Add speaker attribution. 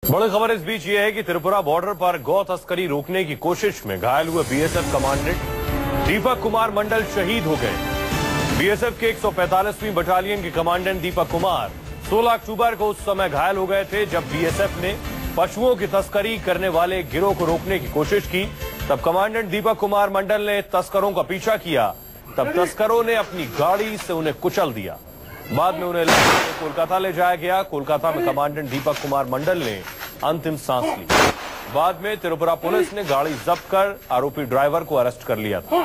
Speaker 1: बड़ी खबर इस बीच ये है कि त्रिपुरा बॉर्डर पर गौ तस्करी रोकने की कोशिश में घायल हुए बीएसएफ कमांडेंट दीपक कुमार मंडल शहीद हो गए। बीएसएफ के 145वीं बटालियन के कमांडेंट दीपक कुमार 16 अक्टूबर को उस समय घायल हो गए थे जब बीएसएफ ने पशुओं की तस्करी करने वाले गिरोह को रोकने की कोशिश की। तब कमांडेंट दीपक कुमार मंडल ने तस्करों का पीछा किया। तब तस्करों ने अपनी गाड़ी से उन्हें कुचल दिया। बाद में उन्हें कोलकाता ले जाया गया। कोलकाता में कमांडेंट दीपक कुमार मंडल ने अंतिम सांस ली। बाद में त्रिपुरा पुलिस ने गाड़ी जब्त कर आरोपी ड्राइवर को अरेस्ट कर लिया था।